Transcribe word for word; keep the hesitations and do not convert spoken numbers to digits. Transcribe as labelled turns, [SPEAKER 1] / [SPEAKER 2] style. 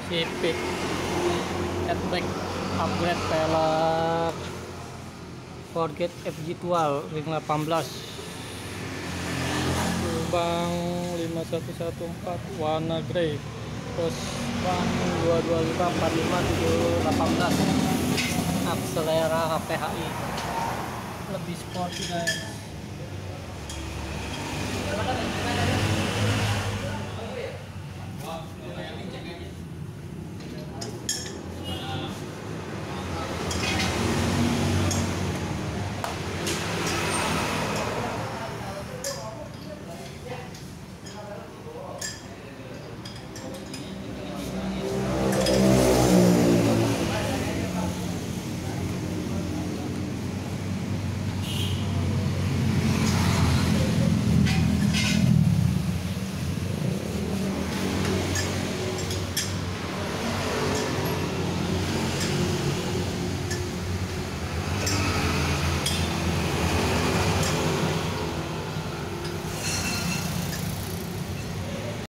[SPEAKER 1] Civic Hatchback upgrade pelek Forget F G dua belas ring delapan belas, lubang lima satu satu empat warna grey, terus bang dua dua lima empat lima tujuh delapan belas, akselera H P H I lebih sporty guys.